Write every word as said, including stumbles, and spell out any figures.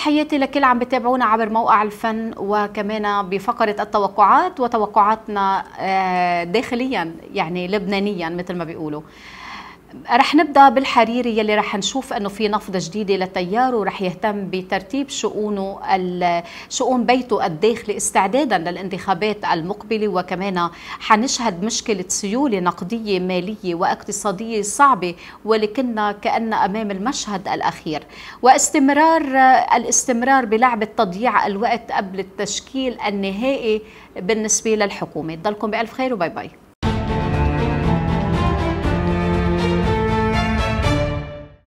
تحياتي لكل عم بتابعونا عبر موقع الفن وكمان بفقرة التوقعات وتوقعاتنا داخليا يعني لبنانيا مثل ما بيقولوا. رح نبدأ بالحريري يلي رح نشوف أنه في نفضة جديدة للتيار ورح يهتم بترتيب شؤونه شؤون بيته الداخلي استعدادا للانتخابات المقبلة، وكمان حنشهد مشكلة سيولة نقدية مالية واقتصادية صعبة ولكننا كأن أمام المشهد الأخير، واستمرار الاستمرار بلعبة تضييع الوقت قبل التشكيل النهائي بالنسبة للحكومة. ضلكم بألف خير وباي باي.